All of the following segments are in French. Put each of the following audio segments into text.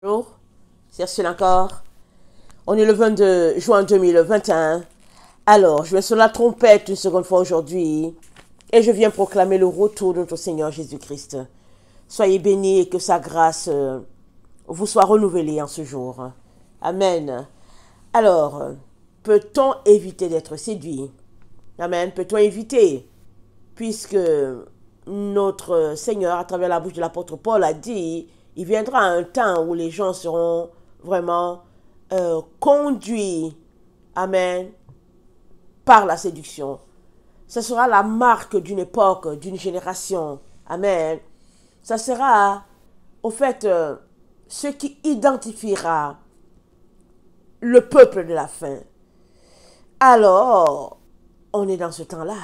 Bonjour, c'est Ursule encore. On est le 22 juin 2021. Alors, je vais sur la trompette une seconde fois aujourd'hui et je viens proclamer le retour de notre Seigneur Jésus-Christ. Soyez bénis et que sa grâce vous soit renouvelée en ce jour. Amen. Alors, peut-on éviter d'être séduit? Amen. Peut-on éviter? Puisque notre Seigneur, à travers la bouche de l'apôtre Paul, a dit, il viendra un temps où les gens seront vraiment conduits, amen, par la séduction. Ce sera la marque d'une époque, d'une génération, amen. Ça sera, au fait, ce qui identifiera le peuple de la fin. Alors, on est dans ce temps-là.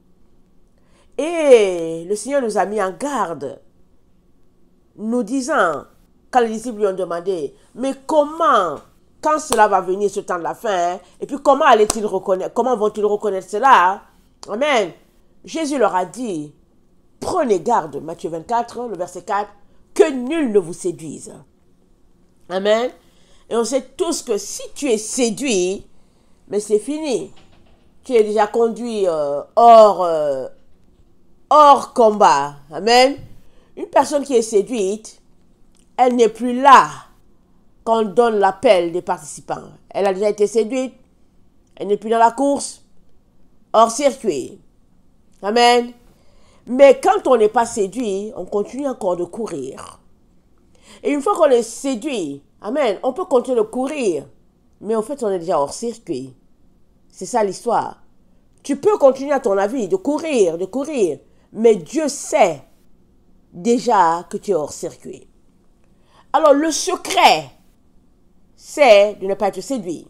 Et le Seigneur nous a mis en garde, nous disant, quand les disciples lui ont demandé, mais comment, quand cela va venir, ce temps de la fin, et puis comment allait-il reconnaître, comment vont-ils reconnaître cela? Amen. Jésus leur a dit, prenez garde, Matthieu 24, le verset 4, que nul ne vous séduise. Amen. Et on sait tous que si tu es séduit, mais c'est fini. Tu es déjà conduit hors combat. Amen. Une personne qui est séduite, elle n'est plus là quand on donne l'appel des participants. Elle a déjà été séduite. Elle n'est plus dans la course. Hors circuit. Amen. Mais quand on n'est pas séduit, on continue encore de courir. Et une fois qu'on est séduit, amen, on peut continuer de courir. Mais en fait, on est déjà hors circuit. C'est ça l'histoire. Tu peux continuer à ton avis de courir. Mais Dieu sait déjà que tu es hors circuit. Alors le secret, c'est de ne pas être séduit.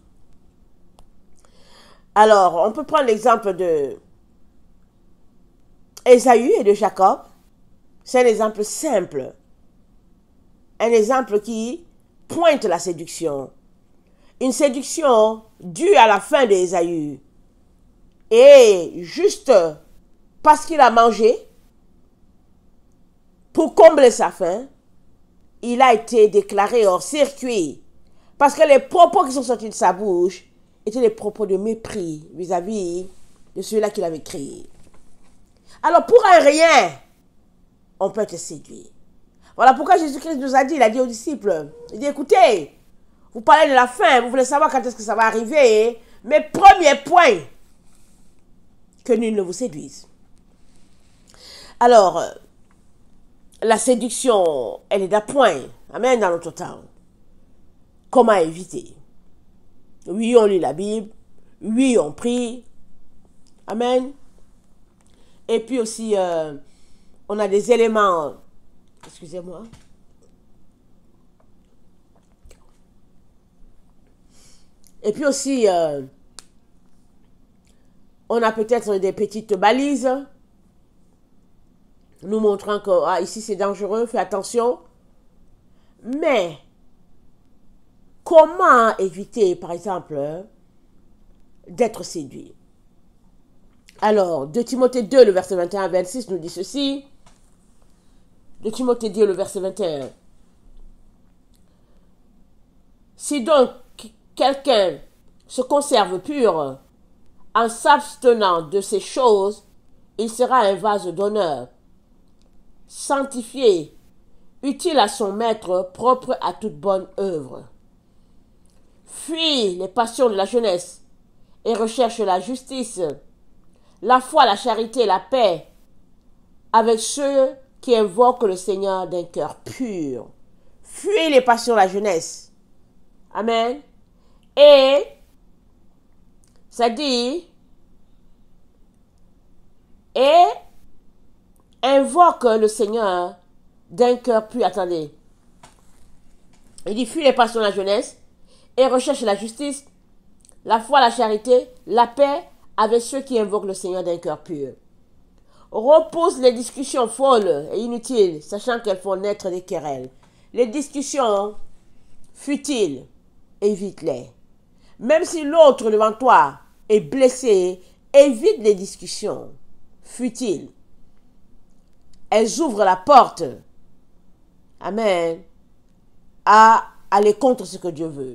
Alors, on peut prendre l'exemple de Ésaü et de Jacob. C'est un exemple simple. Un exemple qui pointe la séduction. Une séduction due à la faim d'Ésaü. Et juste parce qu'il a mangé, pour combler sa faim, il a été déclaré hors circuit. Parce que les propos qui sont sortis de sa bouche étaient des propos de mépris vis-à-vis de celui-là qu'il avait créé. Alors pour un rien, on peut être séduit. Voilà pourquoi Jésus-Christ nous a dit, il a dit aux disciples, il dit écoutez, vous parlez de la faim, vous voulez savoir quand est-ce que ça va arriver, mais premier point, que nul ne vous séduise. Alors, la séduction, elle est d'appoint. Amen, dans notre temps. Comment éviter? Oui, on lit la Bible. Oui, on prie. Amen. Et puis aussi, on a des éléments. Excusez-moi. Et puis aussi, on a peut-être des petites balises nous montrant que ici c'est dangereux, fais attention. Mais comment éviter, par exemple, d'être séduit? Alors, 2 Timothée 2, le verset 21 à 26 nous dit ceci. 2 Timothée 2, le verset 21. Si donc quelqu'un se conserve pur en s'abstenant de ces choses, il sera un vase d'honneur, sanctifié, utile à son maître, propre à toute bonne œuvre. Fuis les passions de la jeunesse et recherche la justice, la foi, la charité, la paix, avec ceux qui invoquent le Seigneur d'un cœur pur. Fuis les passions de la jeunesse. Amen. Et ça dit, et invoque le Seigneur d'un cœur pur. Attendez. Il dit, fuis les passions de la jeunesse et recherche la justice, la foi, la charité, la paix avec ceux qui invoquent le Seigneur d'un cœur pur. Repousse les discussions folles et inutiles, sachant qu'elles font naître des querelles. Les discussions futiles, évite-les. Même si l'autre devant toi est blessé, évite les discussions futiles. Elles ouvrent la porte, amen, à aller contre ce que Dieu veut.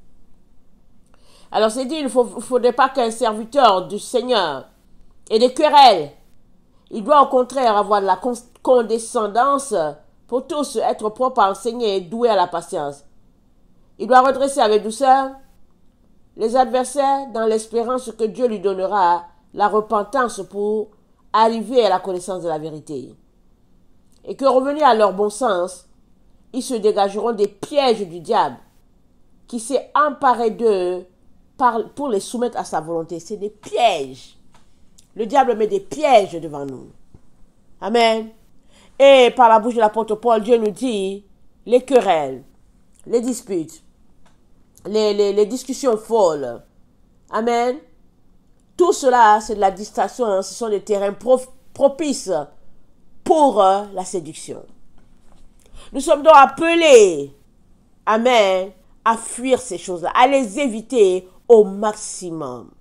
Alors c'est dit, il ne faudrait pas qu'un serviteur du Seigneur ait des querelles. Il doit au contraire avoir de la condescendance pour tous, être propre à enseigner et doué à la patience. Il doit redresser avec douceur les adversaires dans l'espérance que Dieu lui donnera la repentance pour arriver à la connaissance de la vérité. Et que revenus à leur bon sens, ils se dégageront des pièges du diable qui s'est emparé d'eux pour les soumettre à sa volonté. C'est des pièges. Le diable met des pièges devant nous. Amen. Et par la bouche de l'apôtre Paul, Dieu nous dit les querelles, les disputes, les discussions folles. Amen. Tout cela, c'est de la distraction. Ce sont des terrains propices pour la séduction. Nous sommes donc appelés, amen, à fuir ces choses-là, à les éviter au maximum.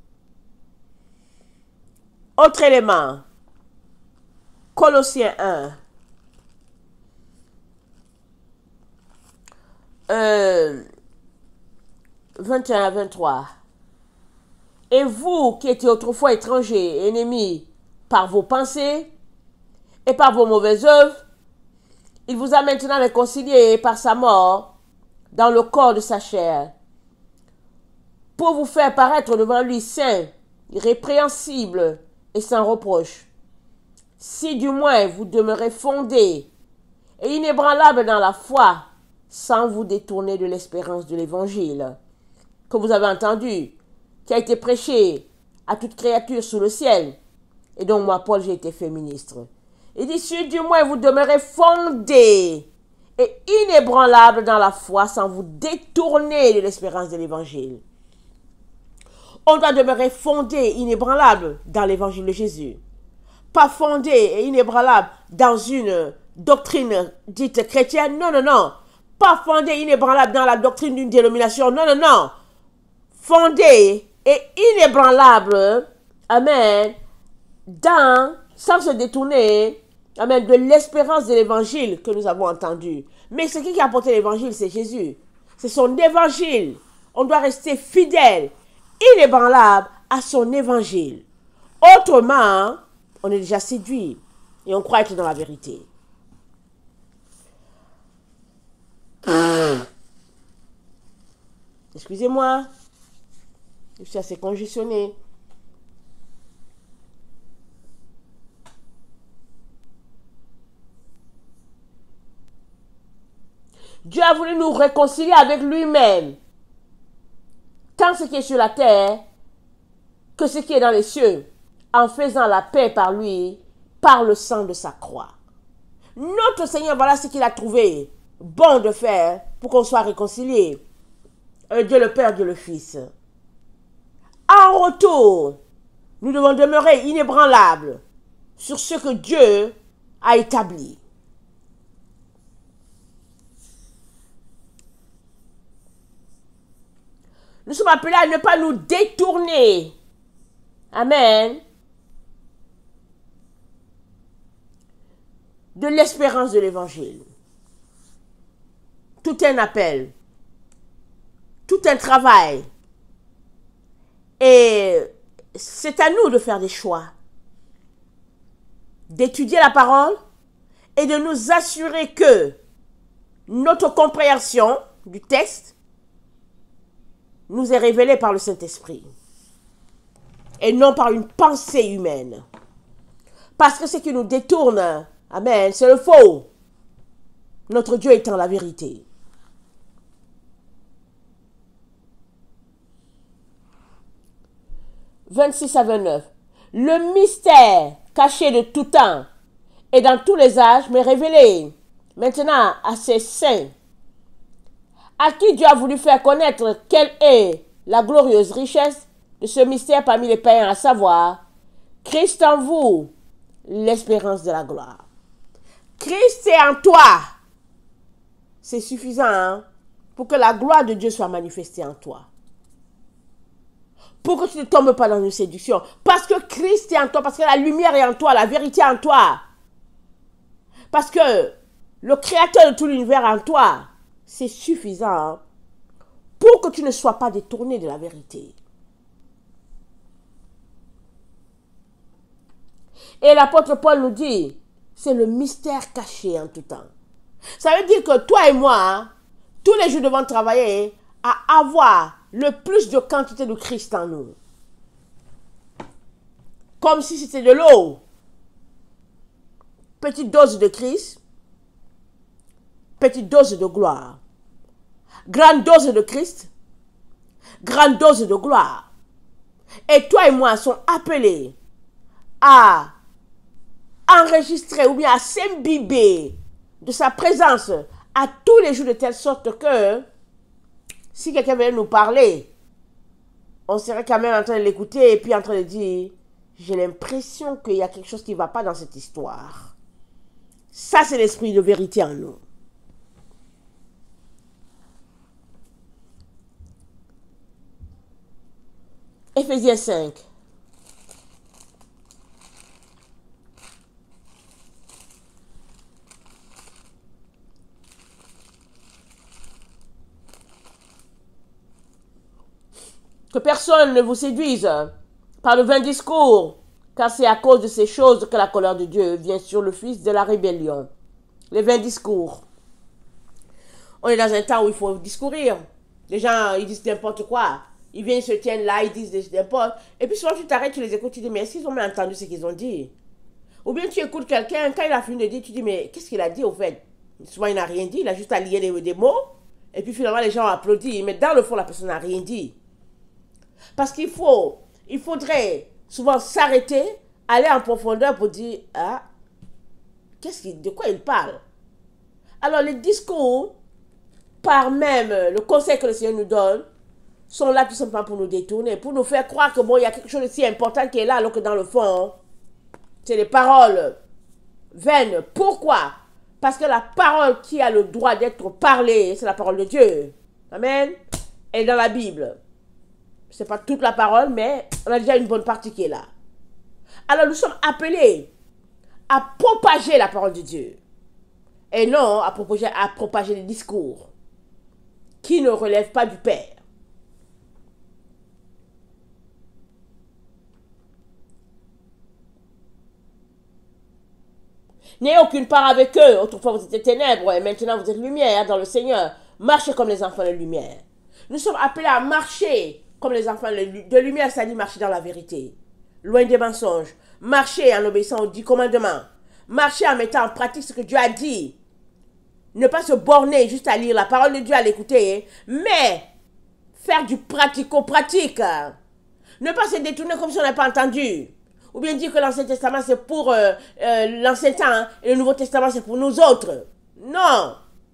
Autre élément, Colossiens 1. 21 à 23. Et vous qui étiez autrefois étrangers, ennemis par vos pensées et par vos mauvaises œuvres, il vous a maintenant réconciliés par sa mort dans le corps de sa chair, pour vous faire paraître devant lui saint, irrépréhensible et sans reproche. Si du moins vous demeurez fondés et inébranlables dans la foi, sans vous détourner de l'espérance de l'évangile que vous avez entendu, qui a été prêché à toute créature sous le ciel, et dont moi, Paul, j'ai été fait ministre. Il dit, si du moins vous demeurez fondés et inébranlables dans la foi, sans vous détourner de l'espérance de l'évangile. On doit demeurer fondé, inébranlable dans l'évangile de Jésus. Pas fondé et inébranlable dans une doctrine dite chrétienne. Non, non, non. Pas fondé, inébranlable dans la doctrine d'une dénomination. Non, non, non. Fondé et inébranlable, amen, sans se détourner, amen, de l'espérance de l'évangile que nous avons entendu. Mais ce qui a apporté l'évangile, c'est Jésus. C'est son évangile. On doit rester fidèle, inébranlable à son évangile. Autrement, on est déjà séduit et on croit être dans la vérité. Excusez-moi, je suis assez congestionné. Dieu a voulu nous réconcilier avec lui-même, tant ce qui est sur la terre que ce qui est dans les cieux, en faisant la paix par lui, par le sang de sa croix. Notre Seigneur, voilà ce qu'il a trouvé bon de faire pour qu'on soit réconcilié. Dieu le Père, Dieu le Fils. En retour, nous devons demeurer inébranlables sur ce que Dieu a établi. Nous sommes appelés à ne pas nous détourner. Amen. De l'espérance de l'évangile. Tout un appel. Tout un travail. Et c'est à nous de faire des choix. D'étudier la parole et de nous assurer que notre compréhension du texte nous est révélée par le Saint-Esprit. Et non par une pensée humaine. Parce que ce qui nous détourne, amen, c'est le faux. Notre Dieu étant la vérité. « 26 à 29. Le mystère caché de tout temps et dans tous les âges m'est révélé maintenant à ses saints, à qui Dieu a voulu faire connaître quelle est la glorieuse richesse de ce mystère parmi les païens, à savoir Christ en vous, l'espérance de la gloire. » Christ est en toi. C'est suffisant, hein, pour que la gloire de Dieu soit manifestée en toi. Pour que tu ne tombes pas dans une séduction. Parce que Christ est en toi, parce que la lumière est en toi, la vérité est en toi. Parce que le créateur de tout l'univers est en toi. c'est suffisant pour que tu ne sois pas détourné de la vérité. Et l'apôtre Paul nous dit, c'est le mystère caché en tout temps. Ça veut dire que toi et moi, tous les jours devons travailler à avoir le plus de quantité de Christ en nous. Comme si c'était de l'eau. Petite dose de Christ, petite dose de gloire. Grande dose de Christ, grande dose de gloire. Et toi et moi sommes appelés à enregistrer ou bien à s'imbiber de sa présence à tous les jours de telle sorte que si quelqu'un venait nous parler, on serait quand même en train de l'écouter et puis en train de dire, j'ai l'impression qu'il y a quelque chose qui ne va pas dans cette histoire. Ça, c'est l'esprit de vérité en nous. Éphésiens 5. Que personne ne vous séduise par le vain discours, car c'est à cause de ces choses que la colère de Dieu vient sur le fils de la rébellion. Les vains discours. On est dans un temps où il faut discourir. Les gens, ils disent n'importe quoi. Ils viennent, se tiennent là, ils disent n'importe. Et puis souvent tu t'arrêtes, tu les écoutes, tu dis, mais est-ce qu'ils ont bien entendu ce qu'ils ont dit? Ou bien tu écoutes quelqu'un, quand il a fini de dire, tu dis, mais qu'est-ce qu'il a dit au fait? Souvent il n'a rien dit, il a juste allié des mots. Et puis finalement les gens ont applaudi. Mais dans le fond, la personne n'a rien dit. Parce qu'il faudrait souvent s'arrêter, aller en profondeur pour dire, ah, de quoi il parle? Alors les discours, par même le conseil que le Seigneur nous donne, sont là tout simplement pour nous détourner, pour nous faire croire que bon, il y a quelque chose de si important qui est là, alors que dans le fond, c'est des paroles vaines. Pourquoi? Parce que la parole qui a le droit d'être parlée, c'est la parole de Dieu. Amen. Elle est dans la Bible. Ce n'est pas toute la parole, mais on a déjà une bonne partie qui est là. Alors nous sommes appelés à propager la parole de Dieu. Et non à propager les discours qui ne relèvent pas du Père. N'ayez aucune part avec eux. Autrefois vous étiez ténèbres et maintenant vous êtes lumière dans le Seigneur. Marchez comme les enfants de lumière. Nous sommes appelés à marcher comme les enfants de lumière, ça dit marcher dans la vérité. Loin des mensonges. Marcher en obéissant aux 10 commandements. Marcher en mettant en pratique ce que Dieu a dit. Ne pas se borner juste à lire la parole de Dieu, à l'écouter, mais faire du pratico-pratique. Ne pas se détourner comme si on n'a pas entendu. Ou bien dire que l'Ancien Testament c'est pour l'Ancien Temps et le Nouveau Testament c'est pour nous autres. Non.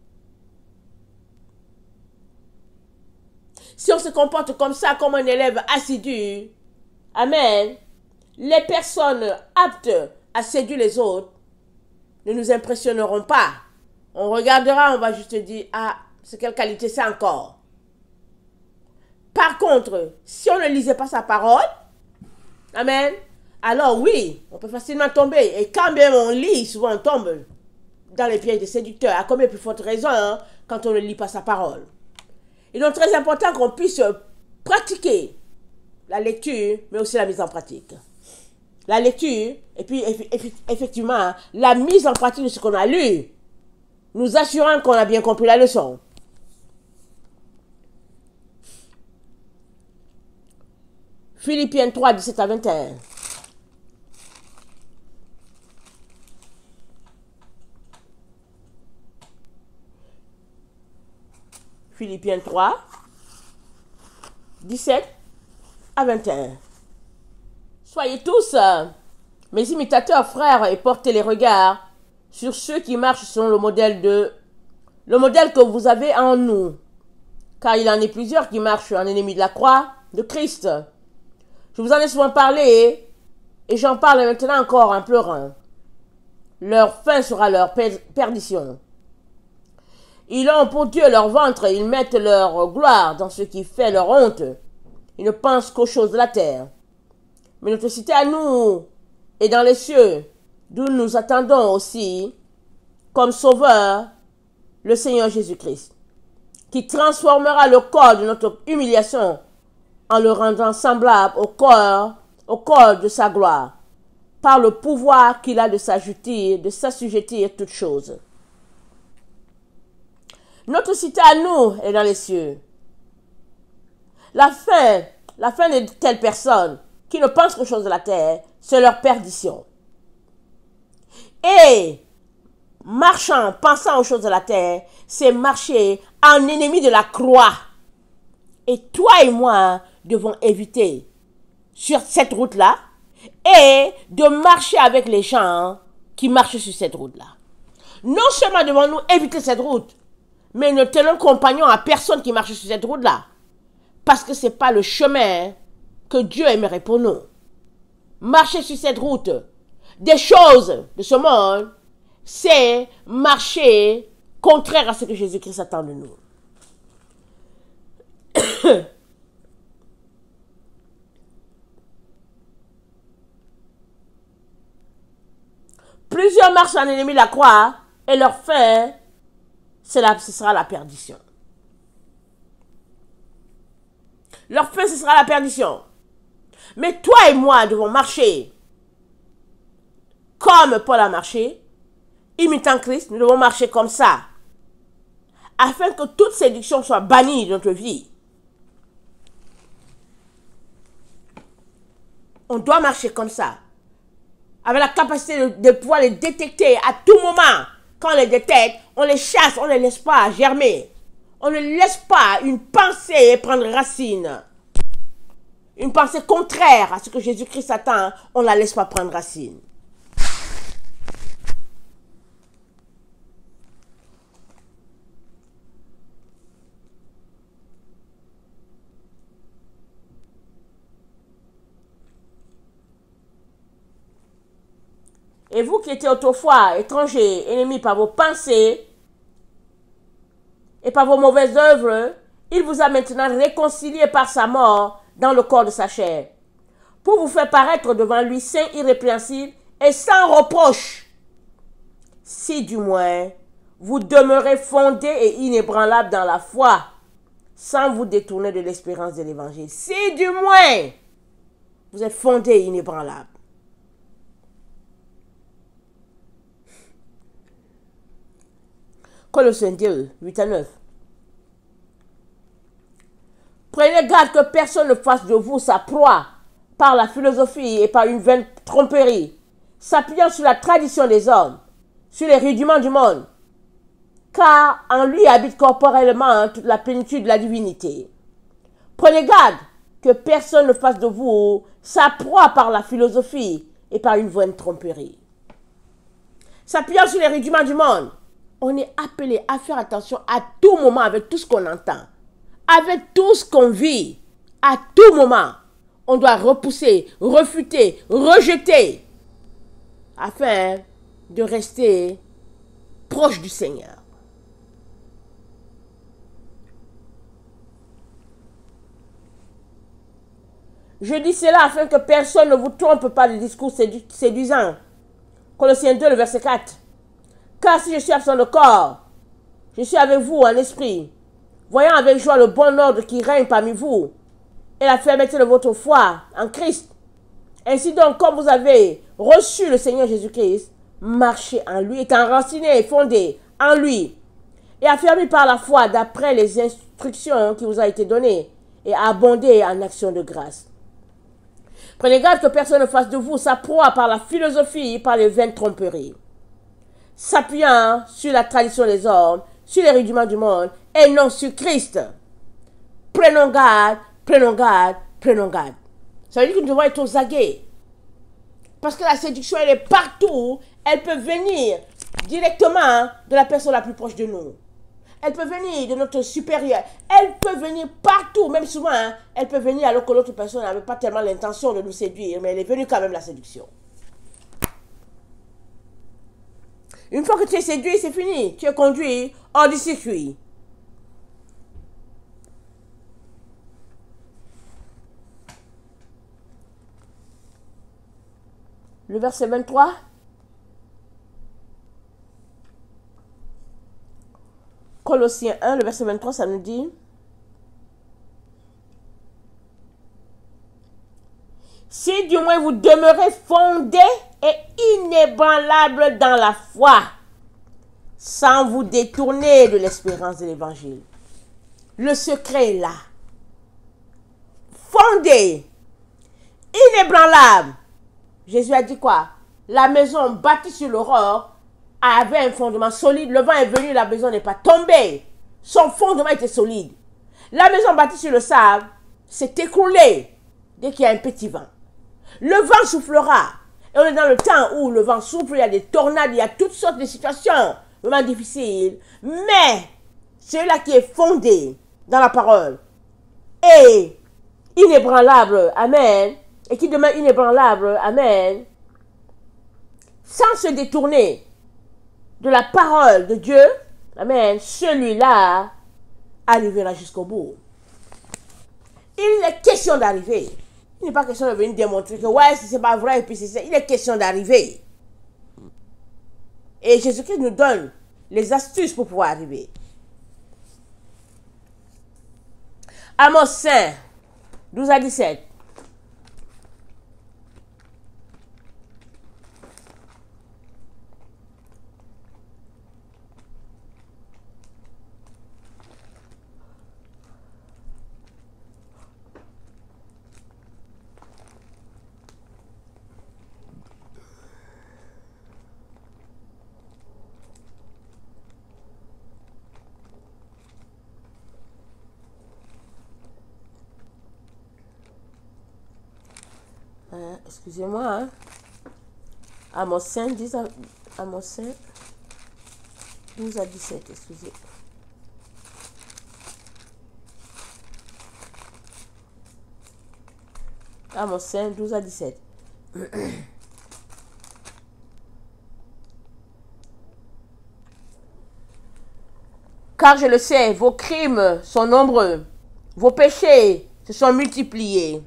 Si on se comporte comme ça, comme un élève assidu, amen, les personnes aptes à séduire les autres ne nous impressionneront pas. On regardera, on va juste dire, ah, c'est quelle qualité c'est encore. Par contre, si on ne lisait pas sa parole, amen, alors oui, on peut facilement tomber. Et quand bien on lit, souvent on tombe dans les pièges des séducteurs. À combien plus forte raison hein, quand on ne lit pas sa parole. Il est donc très important qu'on puisse pratiquer la lecture, mais aussi la mise en pratique. La lecture, et puis effectivement, la mise en pratique de ce qu'on a lu, nous assurant qu'on a bien compris la leçon. Philippiens 3, 17 à 21. Philippiens 3, 17 à 21. Soyez tous mes imitateurs, frères, et portez les regards sur ceux qui marchent selon le modèle que vous avez en nous. Car il en est plusieurs qui marchent en ennemi de la croix de Christ. Je vous en ai souvent parlé, et j'en parle maintenant encore en pleurant. Leur fin sera leur perdition. Ils ont pour Dieu leur ventre, ils mettent leur gloire dans ce qui fait leur honte. Ils ne pensent qu'aux choses de la terre. Mais notre cité à nous est dans les cieux, d'où nous attendons aussi, comme sauveur, le Seigneur Jésus-Christ. qui transformera le corps de notre humiliation en le rendant semblable au corps de sa gloire, par le pouvoir qu'il a de s'assujettir toutes choses. Notre cité à nous est dans les cieux. La fin de telles personnes qui ne pensent qu'aux choses de la terre, c'est leur perdition. Et pensant aux choses de la terre, c'est marcher en ennemi de la croix. Et toi et moi devons éviter sur cette route-là et de marcher avec les gens qui marchent sur cette route-là. Non seulement devons-nous éviter cette route, mais ne tenons compagnon à personne qui marche sur cette route-là. Parce que ce n'est pas le chemin que Dieu aimerait pour nous. Marcher sur cette route des choses de ce monde, c'est marcher contraire à ce que Jésus-Christ attend de nous. Plusieurs marchent en ennemi de la croix et leur fin, ce sera la perdition. Leur fin, ce sera la perdition. Mais toi et moi devons marcher comme Paul a marché, imitant Christ, nous devons marcher comme ça, afin que toute séduction soit bannie de notre vie. On doit marcher comme ça, avec la capacité de pouvoir les détecter à tout moment. Quand on les détecte, on les chasse, on ne les laisse pas germer. On ne laisse pas une pensée prendre racine. Une pensée contraire à ce que Jésus-Christ attend, on ne la laisse pas prendre racine. Et vous qui étiez autrefois étrangers, ennemis par vos pensées et par vos mauvaises œuvres, il vous a maintenant réconciliés par sa mort dans le corps de sa chair, pour vous faire paraître devant lui saint, irrépréhensible et sans reproche, si du moins vous demeurez fondés et inébranlables dans la foi, sans vous détourner de l'espérance de l'évangile. Si du moins vous êtes fondés et inébranlables. Colossiens 2, 8 à 9. Prenez garde que personne ne fasse de vous sa proie par la philosophie et par une vaine tromperie, s'appuyant sur la tradition des hommes, sur les rudiments du monde, car en lui habite corporellement toute la plénitude de la divinité. Prenez garde que personne ne fasse de vous sa proie par la philosophie et par une vaine tromperie. S'appuyant sur les rudiments du monde, on est appelé à faire attention à tout moment avec tout ce qu'on entend, avec tout ce qu'on vit, à tout moment. On doit repousser, refuter, rejeter, afin de rester proche du Seigneur. Je dis cela afin que personne ne vous trompe par des discours séduisants. Colossiens 2, le verset 4. Car si je suis absent de corps, je suis avec vous en esprit, voyant avec joie le bon ordre qui règne parmi vous et la fermeté de votre foi en Christ. Ainsi donc, comme vous avez reçu le Seigneur Jésus-Christ, marchez en lui, étant enraciné et fondé en lui, et affermi par la foi d'après les instructions qui vous ont été données, et abondez en actions de grâce. Prenez garde que personne ne fasse de vous sa proie par la philosophie et par les vaines tromperies, s'appuyant sur la tradition des hommes, sur les rudiments du monde, et non sur Christ. Prenons garde, prenons garde, prenons garde. Ça veut dire que nous devons être aux aguets. Parce que la séduction, elle est partout. Elle peut venir directement de la personne la plus proche de nous. Elle peut venir de notre supérieur. Elle peut venir partout. Même souvent, elle peut venir alors que l'autre personne n'avait pas tellement l'intention de nous séduire. Mais elle est venue quand même, la séduction. Une fois que tu es séduit, c'est fini. Tu es conduit hors du circuit. Le verset 23. Colossiens 1, le verset 23, ça nous dit: si du moins vous demeurez fondés et inébranlables dans la foi, sans vous détourner de l'espérance de l'évangile. Le secret est là. Fondés, inébranlables. Jésus a dit quoi? La maison bâtie sur le roc avait un fondement solide. Le vent est venu, la maison n'est pas tombée. Son fondement était solide. La maison bâtie sur le sable s'est écroulée dès qu'il y a un petit vent. Le vent soufflera. Et on est dans le temps où le vent souffle, il y a des tornades, il y a toutes sortes de situations vraiment difficiles. Mais celui-là qui est fondé dans la parole et inébranlable, amen, et qui demeure inébranlable, amen, sans se détourner de la parole de Dieu, amen, celui-là arrivera jusqu'au bout. Il est question d'arriver. Il n'est pas question de venir démontrer que ouais, si c'est pas vrai, et puis c'est ça. Il est question d'arriver. Et Jésus-Christ nous donne les astuces pour pouvoir arriver. Amos 5, 12 à 17. Excusez-moi, hein. Amos 5, 12 à 17, excusez. Amos 5, 12 à 17. Car je le sais, vos crimes sont nombreux, vos péchés se sont multipliés.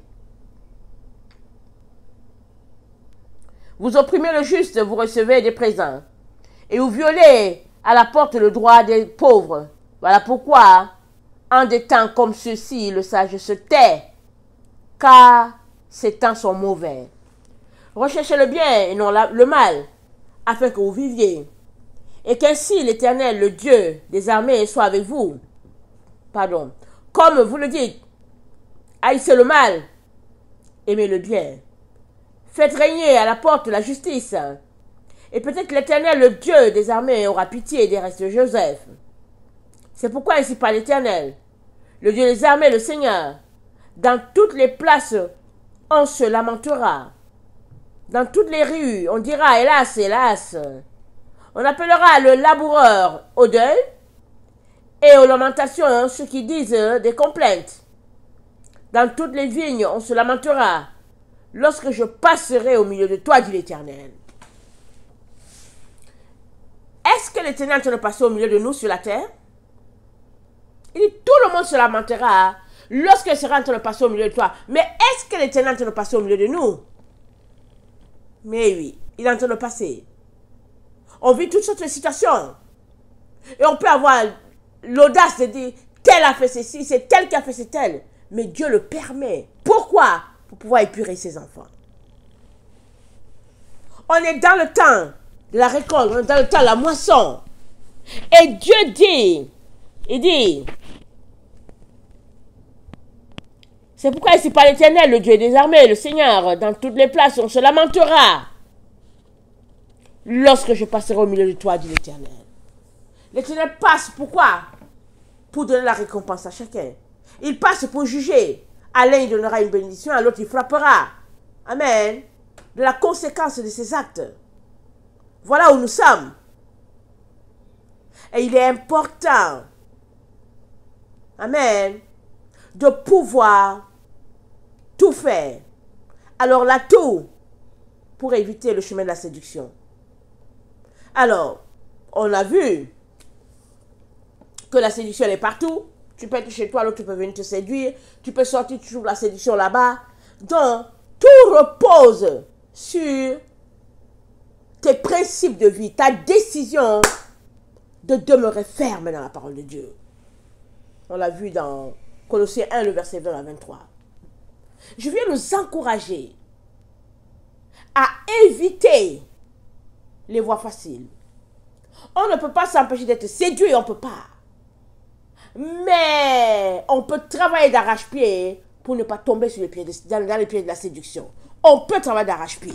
Vous opprimez le juste, vous recevez des présents. Et vous violez à la porte le droit des pauvres. Voilà pourquoi, en des temps comme ceux-ci, le sage se tait, car ces temps sont mauvais. Recherchez le bien et non le mal, afin que vous viviez. Et qu'ainsi l'Éternel, le Dieu des armées, soit avec vous. Pardon. Comme vous le dites, haïssez le mal, aimez le bien. Faites régner à la porte la justice. Et peut-être l'Éternel, le Dieu des armées, aura pitié des restes de Joseph. C'est pourquoi ainsi parle l'Éternel, le Dieu des armées, le Seigneur. Dans toutes les places, on se lamentera. Dans toutes les rues, on dira, hélas, hélas. On appellera le laboureur au deuil et aux lamentations ceux qui disent des complaintes. Dans toutes les vignes, on se lamentera. Lorsque je passerai au milieu de toi, dit l'Éternel. Est-ce que l'Éternel est en train de passer au milieu de nous sur la terre? Il dit, tout le monde se lamentera lorsqu'il sera en train de passer au milieu de toi. Mais est-ce que l'Éternel est en train de passer au milieu de nous? Mais oui, il est en train de passer. On vit toutes sortes de situations. Et on peut avoir l'audace de dire, tel a fait ceci, c'est tel qui a fait c'est tel. Mais Dieu le permet. Pourquoi? Pour pouvoir épurer ses enfants. On est dans le temps de la récolte, on est dans le temps de la moisson. Et Dieu dit, il dit, c'est pourquoi ici par l'Éternel, le Dieu des armées, le Seigneur, dans toutes les places, on se lamentera. Lorsque je passerai au milieu de toi, dit l'Éternel. L'Éternel passe, pourquoi? Pour donner la récompense à chacun. Il passe pour juger. À l'un, il donnera une bénédiction, à l'autre, il frappera. Amen. De la conséquence de ses actes. Voilà où nous sommes. Et il est important, amen, de pouvoir tout faire. Alors là, tout pour éviter le chemin de la séduction. Alors, on a vu que la séduction, elle est partout. Tu peux être chez toi, l'autre peut venir te séduire. Tu peux sortir, tu trouves la séduction là-bas. Donc, tout repose sur tes principes de vie, ta décision de demeurer ferme dans la parole de Dieu. On l'a vu dans Colossiens 1, le verset 20 à 23. Je viens nous encourager à éviter les voies faciles. On ne peut pas s'empêcher d'être séduit, on ne peut pas. Mais on peut travailler d'arrache-pied pour ne pas tomber sur les pieds dans les pieds de la séduction. On peut travailler d'arrache-pied.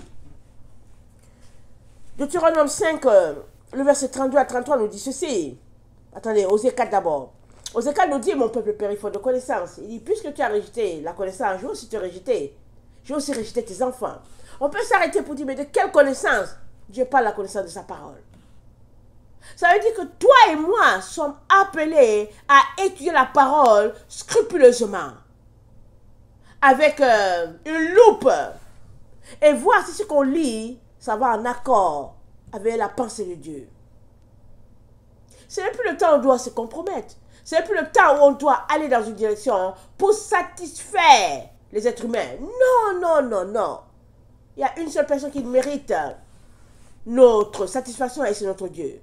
Deutéronome 5, le verset 32 à 33 nous dit ceci. Attendez, Osée 4 d'abord. Osée 4 nous dit, mon peuple périt faute de connaissance. Il dit, puisque tu as rejeté la connaissance, je vais aussi te rejeter. Je vais aussi rejeter tes enfants. On peut s'arrêter pour dire, mais de quelle connaissance? Dieu parle la connaissance de sa parole. Ça veut dire que toi et moi sommes appelés à étudier la parole scrupuleusement. Avec une loupe. Et voir si ce qu'on lit, ça va en accord avec la pensée de Dieu. Ce n'est plus le temps où on doit se compromettre. Ce n'est plus le temps où on doit aller dans une direction pour satisfaire les êtres humains. Non, non, non, non. Il y a une seule personne qui mérite notre satisfaction et c'est notre Dieu.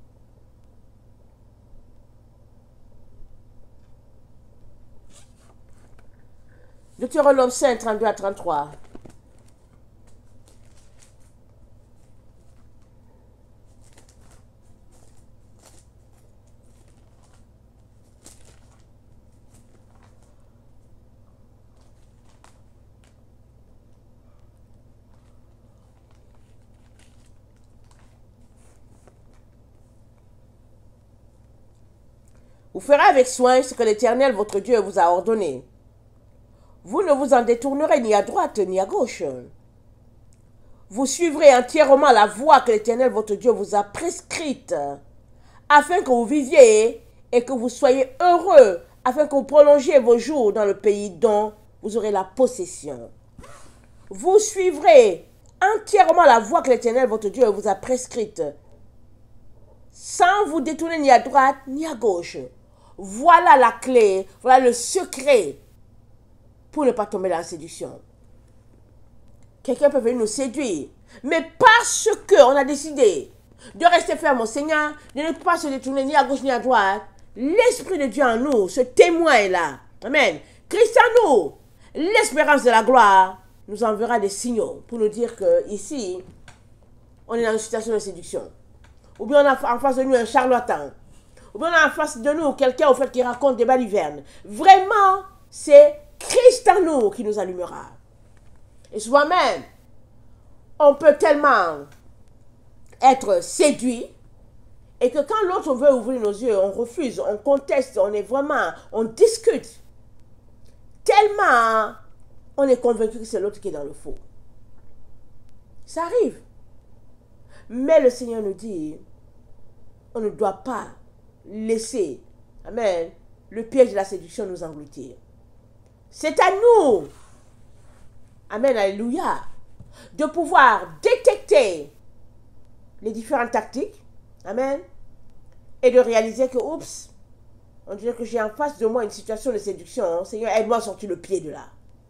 Deutéronome 5, 32 à 33. Vous ferez avec soin ce que l'Éternel, votre Dieu, vous a ordonné. Vous ne vous en détournerez ni à droite ni à gauche. Vous suivrez entièrement la voie que l'Éternel, votre Dieu, vous a prescrite, afin que vous viviez et que vous soyez heureux, afin que vous prolongiez vos jours dans le pays dont vous aurez la possession. Vous suivrez entièrement la voie que l'Éternel, votre Dieu, vous a prescrite, sans vous détourner ni à droite ni à gauche. Voilà la clé, voilà le secret pour ne pas tomber dans la séduction. Quelqu'un peut venir nous séduire, mais parce qu'on a décidé de rester ferme au Seigneur, de ne pas se détourner ni à gauche ni à droite, l'Esprit de Dieu en nous, ce témoin est là. Amen. Christ en nous, l'espérance de la gloire, nous enverra des signaux pour nous dire que ici, on est dans une situation de séduction. Ou bien on a en face de nous un charlatan. Ou bien on a en face de nous quelqu'un au fait qui raconte des balivernes. Vraiment, c'est Christ en nous qui nous allumera. Et souvent même, on peut tellement être séduit et que quand l'autre veut ouvrir nos yeux, on refuse, on conteste, on discute. Tellement on est convaincu que c'est l'autre qui est dans le faux. Ça arrive. Mais le Seigneur nous dit, on ne doit pas laisser, amen, le piège de la séduction nous engloutir. C'est à nous, amen, alléluia, de pouvoir détecter les différentes tactiques, amen, et de réaliser que, oups, on dirait que j'ai en face de moi une situation de séduction. Seigneur, aide-moi à sortir le pied de là.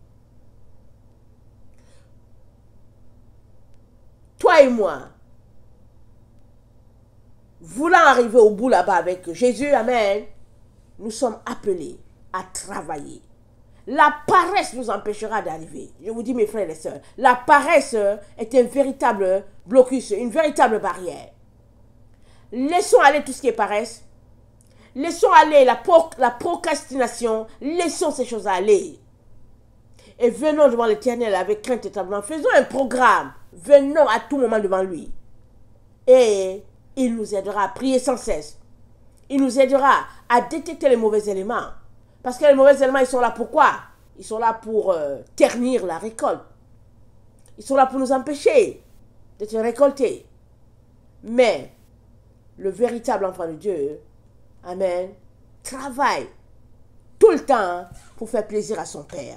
Toi et moi, voulant arriver au bout là-bas avec Jésus, amen, nous sommes appelés à travailler. La paresse nous empêchera d'arriver. Je vous dis, mes frères et sœurs, la paresse est un véritable blocus, une véritable barrière. Laissons aller tout ce qui est paresse. Laissons aller la procrastination. Laissons ces choses aller. Et venons devant l'Éternel avec crainte et tremblement. Faisons un programme. Venons à tout moment devant lui. Et il nous aidera à prier sans cesse. Il nous aidera à détecter les mauvais éléments. Parce que les mauvais éléments, ils sont là pour quoi? Ils sont là pour ternir la récolte. Ils sont là pour nous empêcher d'être récoltés. Mais le véritable enfant de Dieu, amen, travaille tout le temps pour faire plaisir à son Père.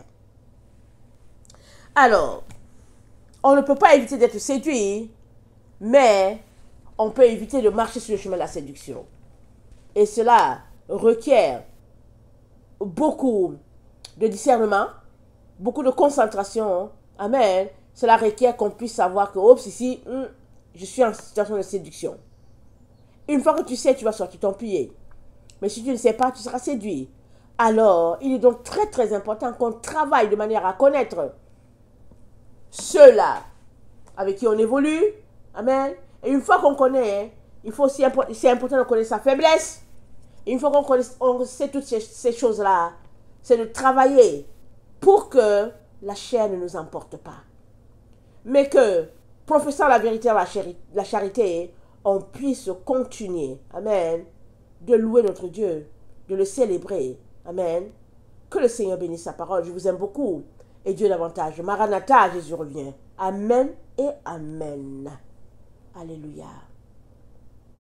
Alors, on ne peut pas éviter d'être séduit, mais on peut éviter de marcher sur le chemin de la séduction. Et cela requiert beaucoup de discernement, beaucoup de concentration. Amen. Cela requiert qu'on puisse savoir que, oups, ici, je suis en situation de séduction. Une fois que tu sais, tu vas sortir ton pied. Mais si tu ne sais pas, tu seras séduit. Alors, il est donc très très important qu'on travaille de manière à connaître ceux-là avec qui on évolue. Amen. Et une fois qu'on connaît, il faut aussi, c'est important de connaître sa faiblesse. Et une fois on sait toutes ces choses-là, c'est de travailler pour que la chair ne nous emporte pas. Mais que, professant la vérité à la charité, on puisse continuer, amen, de louer notre Dieu, de le célébrer, amen. Que le Seigneur bénisse sa parole. Je vous aime beaucoup. Et Dieu davantage. Maranatha, Jésus revient. Amen et amen. Alléluia.